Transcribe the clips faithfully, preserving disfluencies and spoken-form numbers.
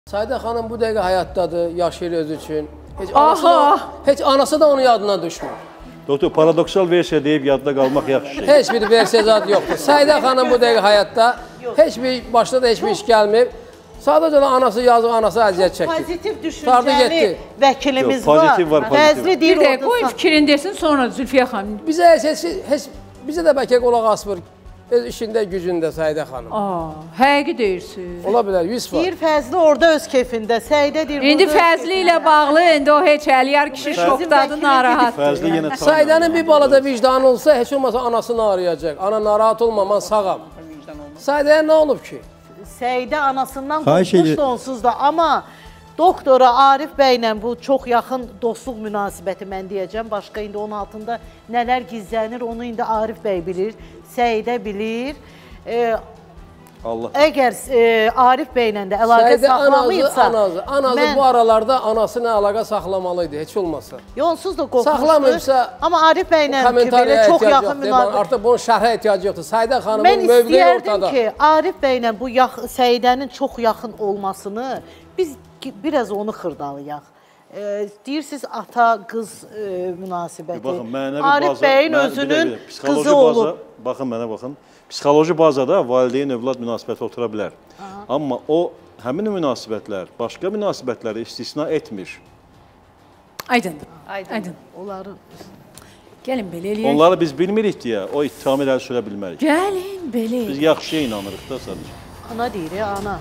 Sayidə xanım bu dəqiqə həyatdadır, yaşayır özü üçün. Heç anası, da, heç anası da onun yadından düşmür. Doktor, paradoksal versiya deyib yadda qalmaq yaxşı şey. Heç bir versiya zad yoxdur. Sayidə xanım bu dəqiqə həyatda, heç bir, başda da heç bir iş gəlməyib. Sadəcə anası yazıq, anası əziyyət çəkir. Pozitiv düşüncəli vəkilimiz var. Pozitiv var, pozitiv. Bir də qoy fikrin desin, sonra Zülfiyə xanım. Bizə heç, heç, bizə də bəlkə qolaq asmır. Öz işində, gücündə Sayidə xanım. Aa, həqiqi deyirsiniz. Ola bilər, yüz var. Deyir Fəzli orada öz keyfində, Səidə deyir İndi Fəzli ilə bağlı, indi o heç Əliyar kişi şokdadır, narahatdır. Sayidənin bir balada vicdanı olsa, heç olmasa anasını arayacaq. Ana narahat olma, mən sağam. Sayidəyə nə olub ki? Səidə anasından qorxmuşdu onsuz da, amma doktora Arif bəylə bu çox yaxın dostluq münasibəti mən deyəcəm. Başqa indi onun altında nələr gizlənir, onu indi Arif bəy bilir, Səidə bilir. Ee, Allah. Əgər e, Arif bəylə də əlaqə saxlamayıbsa... Anazı, anazı mən, bu aralarda anasına əlaqə saxlamalıydı, heç olmasa. Yonsuz da qorxmuşdu. Saxlamayıbsa... Amma Arif bəylə belə çox yaxın münasibət... Artıq bunun şərhə ehtiyacı yoxdur. Sayidə xanımın mövqeyi ortada. Mən istəyərdim ki, Arif bəylə bu Səidənin çox yaxın olmasını biz biraz onu xırdalayaq. E, deyirsiniz ata, qız e, münasibəti. Baxın, mənəvi Arif baza, bəyin mən, özünün qızı baza, olub. Baxın mənə baxın. Psixoloji bazada valideyn-övlad münasibəti otura bilər. Aha. Amma o, həmin münasibətlər başqa münasibətləri istisna etmir. Aydındır. Aydın. Aydın. Onların... Gəlin belə eləyək. Onları biz bilmirik deyə, o ittihamı irəli sürə bilmərik. Gəlin belə eləyək. Biz yaxşıya inanırıq da sadəcə. Ana deyir ya, ana.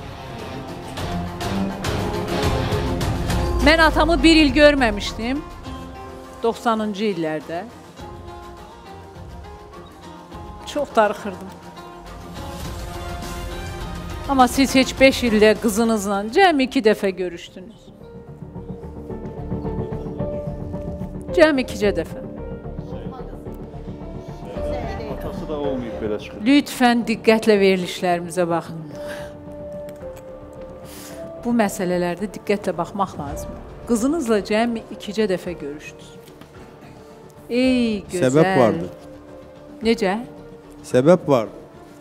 Mən atamı bir il görməmişdim, doxsanıncı illərdə. Çox darıxırdım. Amma siz heç beş ildə qızınızla cəmi iki dəfə görüşdünüz. Cəmi ikicə dəfə. Atası da olmayıb belə çıxır. Lütfən diqqətlə verilişlərimizə baxın. Bu məsələlərdə diqqətlə baxmaq lazım. Qızınızla cəmi ikicə dəfə görüşdünüz. Ey gözəl. Səbəb vardı. Necə? Səbəb vardı.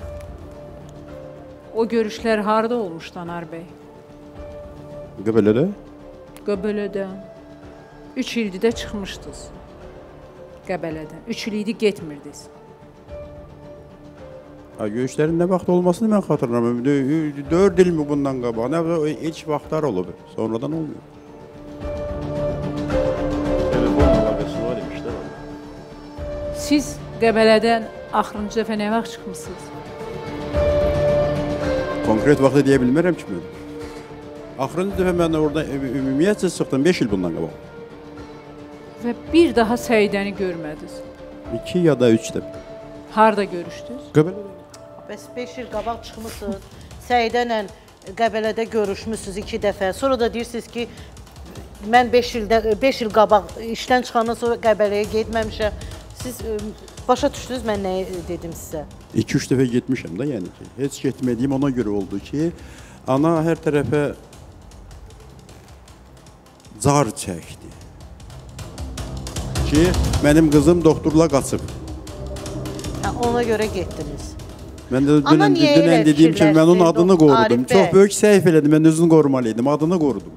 O görüşlər harada olmuşdu Anar bəy? Qəbələdə? Qəbələdə. Üç ildir də çıxmışdınız. Qəbələdən. Üç il idi getmirdiniz. Görüşlərin nə vaxt olmasını mən xatırlamıyorum. Dörd il mi bundan qabaq? İlk vaxtlar olub. Sonradan olmuyor. Telefon əlaqəsi var imiş də var. Siz Qəbələdən axırıncı dəfə nə vaxt çıxmışsınız? Konkret vaxtı deyə bilmərəm ki mən. Axırıncı dəfə mən orada ümumiyyətcə çıxdım, beş il bundan qabaq. Və bir daha Səidəni görmədiniz? İki ya da üç dəfə. Harada görüşdünüz? Qəbələdə. Bəs beş il qabaq çıxmışsınız, Səidə ilə Qəbələdə görüşmüşsünüz iki dəfə. Sonra da deyirsiniz ki, mən beş il qabaq işdən çıxandan sonra Qəbələyə getməmişəm. Siz başa düşdünüz mən nə dedim sizə? İki-üç dəfə getmişəm də, yəni ki. Heç getmədiyim ona görə oldu ki, ana hər tərəfə car çəkdi. Ki, mənim qızım doktorla qaçıb. Ona görə getdiniz. Mən də dünən dediyim ki, mən onun adını qorudum. Çox böyük səhv elədim, mən özünü qorumalıydım, adını qorudum.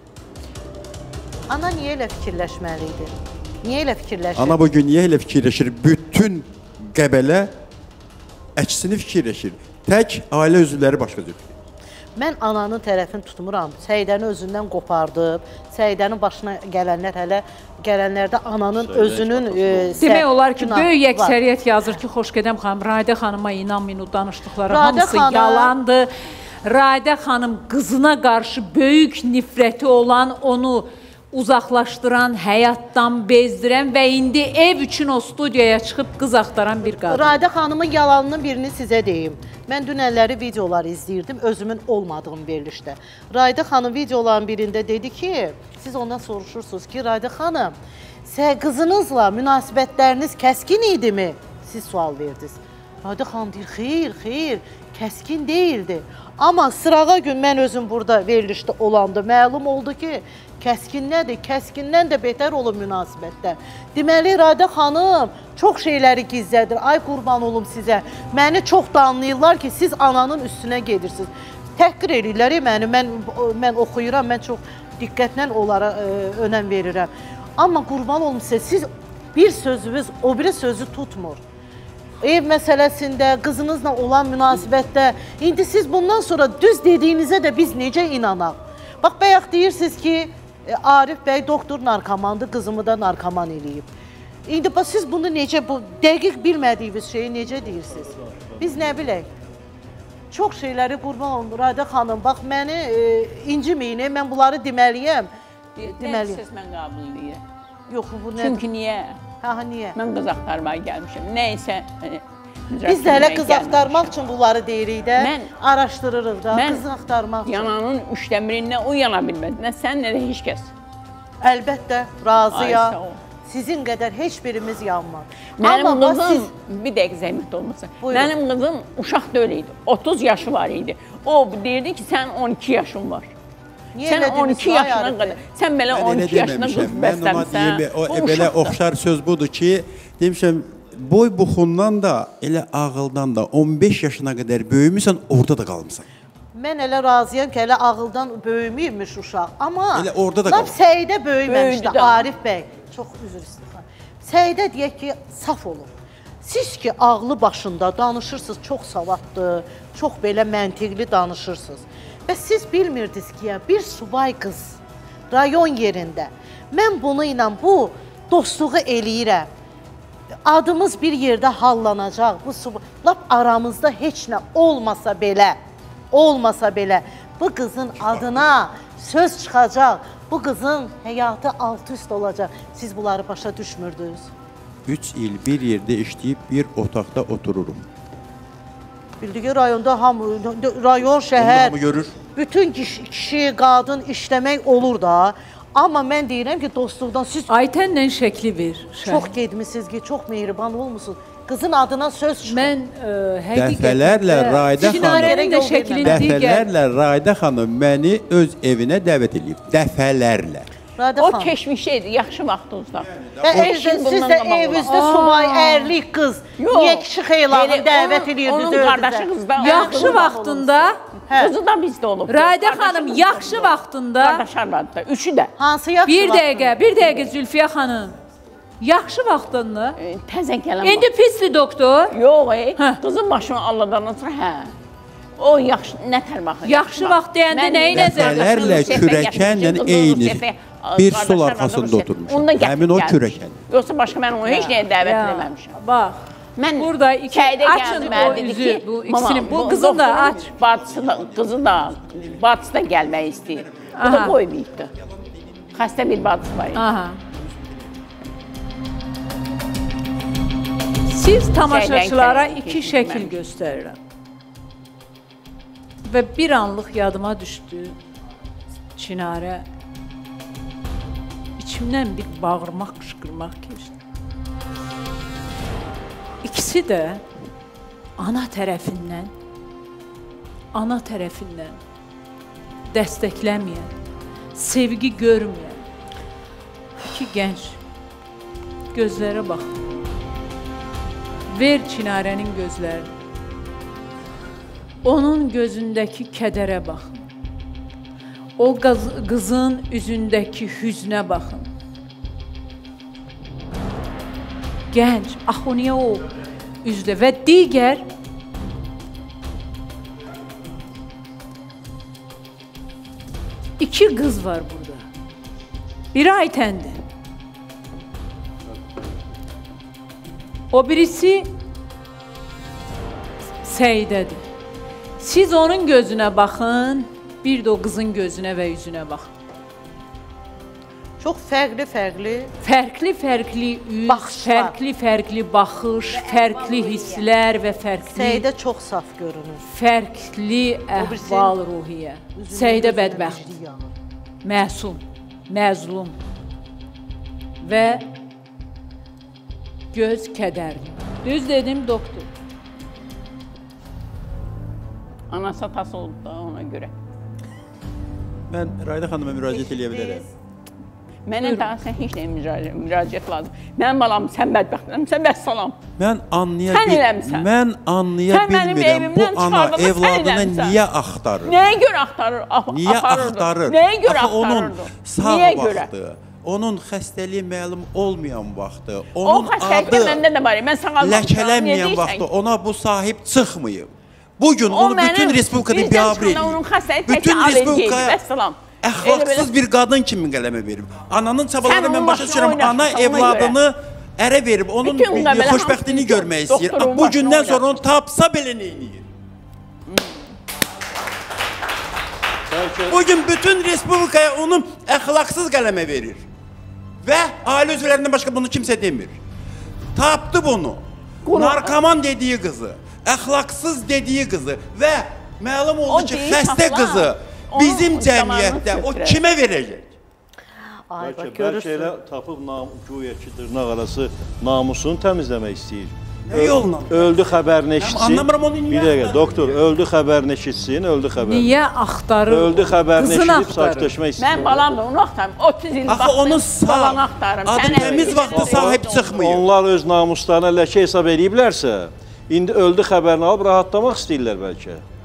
Ana niyə elə fikirləşməli idi? Niyə elə fikirləşir? Ana bugün niyə elə fikirləşir? Bütün Qəbələ əksini fikirləşir. Tək ailə üzvləri başqa cür. Mən ananın tərəfini tutmuram. Səidəni özündən qopardıb, Səidənin başına gələnlər hələ gələnlərdə ananın özünün... Demək olar ki, böyük əksəriyyət yazır ki, Xoşgədəm xanım, Raidə xanıma inanmayın, o danışdıqları hamısı yalandır. Raidə xanım qızına qarşı böyük nifrəti olan, onu uzaqlaşdıran, həyatdan bezdirən və indi ev üçün o studiyaya çıxıb qız axtaran bir qadın. Raidə xanımın yalanının birini sizə deyim. Mən dünəlləri videoları izləyirdim, özümün olmadığım verilişdə. Raidə xanım videoların birində dedi ki, siz ondan soruşursunuz ki, Raidə xanım, qızınızla münasibətləriniz kəskin idi mi? Siz sual verdiniz. Raidə xanım deyir, xeyr, xeyr, kəskin deyildi. Amma sırağa gün mən özüm burada verilişdə olanda məlum oldu ki, kəskin nədir? Kəskindən də betər olur münasibətlər. Deməli, Raidə xanım çox şeyləri gizlədir. Ay qurban olum sizə. Məni çox da anlayırlar ki, siz ananın üstünə gedirsiniz. təhqir edirlər məni, mən, mən oxuyuram, mən çox diqqətlə onlara ə, önəm verirəm. Amma qurban olum sizə, siz bir sözünüz o biri sözü tutmur. Ev məsələsində, qızınızla olan münasibətdə, indi siz bundan sonra düz dediyinizə də biz necə inanaq? Bax, bayaq deyirsiniz ki, Arif bəy doktor narkomandır, qızımı da narkoman eləyib. İndi bax, siz bunu necə, bu dəqiq bilmədiyiniz şeyi necə deyirsiniz? Biz nə bilək? Çox şeyləri qurban olun, Radə xanım, bax, məni e, inciməyin, mən bunları deməliyəm. Deməliyəm. Siz mən qabıl eləyirəm. Yox, bu nə? Çünki niyə? Ha, niyə? Mən qız axtarmaya gəlmişəm. Nəysə, biz də hələ qız axtarmaq üçün bunları deyirik də, mən, araşdırırıq da, qız axtarmaq üçün. Yananın üçdən birindən o yana bilməz, nə sən, nə də heç kəs. Əlbəttə, razıyam. Sizin qədər heç birimiz yanmaz. Mənim Amma qızım, siz... bir dəqiq zəhmət olmasın, buyurun. Mənim qızım uşaq da öyleydi, otuz yaşı var idi. O deyirdi ki, sən on iki yaşın var. Niyə sən on iki yaşına qədər, sən belə on iki yaşına qız bəstəmsən. Belə oxşar söz budur ki, demişəm, boy buxundan da, elə ağıldan da on beş yaşına qədər böyümüsən, orada da qalmışsan. Mən elə razıyam ki, elə ağıldan böyümüymüş uşaq. Amma elə orada da qalmışsan. Səidə böyüməmişdi Arif bəy. Çox üzr istəyirəm. Səidə deyək ki, saf olun. Siz ki, ağlı başında danışırsınız, çox savadlı, çox belə məntiqli danışırsınız. Və siz bilmirdiniz ki, bir subay qız rayon yerində, mən bunu ilə bu dostluğu eləyirəm. Adımız bir yerdə hallanacaq, bu subay, lap aramızda heç nə olmasa belə, olmasa belə, bu qızın adına söz çıxacaq, bu qızın həyatı alt-üst olacaq. Siz bunları başa düşmürdünüz. Üç il bir yerdə işləyib, bir otaqda otururum. Bildiği rayonda hamı, rayon, şəhər, bütün kişi, kişi, qadın işləmək olur da. Amma mən deyirəm ki, dostluqdan siz... Aytənlə şəkli ver. Çox gedmişsiniz ki, çox mehriban olmuşsunuz. Qızın adına söz çıxır. Mən ə, həqiqətən... Dəfələrlə Raidə xanım, dəfələrlə Raidə xanım məni öz evinə dəvət edib. Dəfələrlə. O keçmişəydi, yaxşı vaxtınızda. Siz də evinizdə subay, ərlik qız, niyə kişi xeylanı dəvət edirdiniz? Onun qardaşı qızda. Yaxşı vaxtında... Qızı da bizdə olub. Raidə xanım, yaxşı vaxtında... Qardaşlar vardı da, üçü də. Hansı yaxşı vaxtında? Bir dəqiqə, bir dəqiqə Zülfiyə xanım. Yaxşı vaxtında? Təzən gələn vaxt. İndi pisdir doktor. Yox, qızın başını Allahdan sonra, hə. O yaxşı, nə tər baxın? Yaxşı vaxt deyəndə nəyi nəzərdə? Dəfələrlə kürəkənlə eyni bir stol arxasında oturmuşam. Həmin o kürəkən. Yoxsa başqa mən onu heç nəyə dəvət eləməmişəm. Bax, burada iki, açın o üzü, bu ikisini, bu qızın da aç. Qızı da, bacısı da gəlmək istəyir. Bu da qoymayıbdır. Xəstə bir bacısı var. Aha. Siz tamaşaçılara iki şəkil göstərirəm. Və bir anlıq yadıma düşdü, Çinarə, içimdən bir bağırmaq, qışqırmaq keçdi. İkisi də ana tərəfindən, ana tərəfindən dəstəkləməyən, sevgi görməyən iki gənc gözlərə baxın. Ver Çinarənin gözlərini. Onun gözündəki kədərə baxın. O qız, qızın üzündəki hüznə baxın. Gənc, ax o niyə o üzlə və digər iki qız var burada. Biri Aytəndir. O birisi Səidədir. Siz onun gözünə baxın, bir də o qızın gözünə və üzünə baxın. Çox fərqli-fərqli, fərqli-fərqli üz, fərqli-fərqli baxış, fərqli hisslər və fərqli... Səidə çox saf görünür. Fərqli əhval ruhiyyə. Səidə bədbəxtdir, məsum, məzlum və göz kədərli. Düz dedim, doktor. Anası atası oldu da ona görə. Mən Raidə xanıma müraciət edə bilərəm. Mənə daha sən heç nəyə müraciət, müraciət lazım. Mənim balam sən bədbəxtləmsən, vəssalam. Mən anlaya Sən bil eləmisən. mən anlaya Sən mənim bilmirəm bu evimdən ana çıxardın, sən evladını eləmisən. niyə axtarır? Nəyə görə axtarır? Ap Niyə aparırdı? axtarır? Nəyə görə Axı onun axtarırdı? sağ Niyə görə? vaxtı, onun xəstəliyi məlum olmayan vaxtı, O onun xəstəlikdə adı məndə də var. Mən sağalmamışam. ləkələnməyən vaxtı ona bu sahib çıxmayıb. Bugün O onu mənim bütün respublikada bizdən biabr çıxanda onun edir. xəstəliyi təkcə Bütün allergiya idi, respublikaya vəssalam. əxlaqsız bir qadın kimi qələmə verib. Ananın çabaları Sən mən onun başa başına düşürəm. Ana oynaşırsan, ona evladını ərə verib, onun Bütün bunlar belə xoşbəxtliyini hamısı görmək istəyir. doktorun Bu gündən başına sonra onu tapsa belə nə edir? Bugün bütün respublikaya onu əxlaqsız qələmə verir. Və ailə üzvlərindən başqa bunu kimsə demir. Tapdı bunu. Narkoman dediyi qızı, əxlaqsız dediyi qızı və məlum oldu O ki, deyil, xəstə tapılan. qızı Onun bizim zamanını cəmiyyətdə o götürər. kimə verəcək? Ay, Bəlkə, bax bəlkə görürsün. elə tapıb nam, güya ki, dırnaq arası namusunu təmizləmək istəyir. Nə yolla? Öldü xəbərini eşitsin. anlamıram onu niyə Bir dəqiqə, axtarır? doktor, öldü xəbərini eşitsin, öldü xəbərini. Niyə axtarır? Öldü xəbərini Qızını eşidib axtarır. sakitləşmək istəyir. Mən balam da onu axtarım. otuz il Axı baxdım, onun sağ, balanı axtarım. adı Sən təmiz evə vaxtı gedirsən, sahib orada çıxmıyor. Onlar öz namuslarına ləkə hesab ediblərsə, indi öldü xəbərini alıb rahatlamaq istəyirlər bəlkə.